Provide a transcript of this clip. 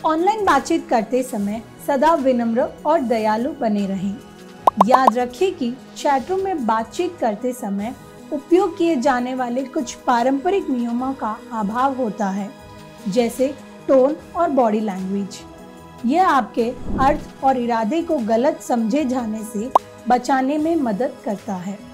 Online बातचीत करते समय सदा विनम्र और दयालु बने रहें। याद रखें कि चैटरूम में बातचीत करते समय उपयोग किए जाने वाले कुछ पारंपरिक नियमों का अभाव होता है, जैसे टोन और बॉडी लैंग्वेज। यह आपके अर्थ और इरादे को गलत समझे जाने से बचाने में मदद करता है।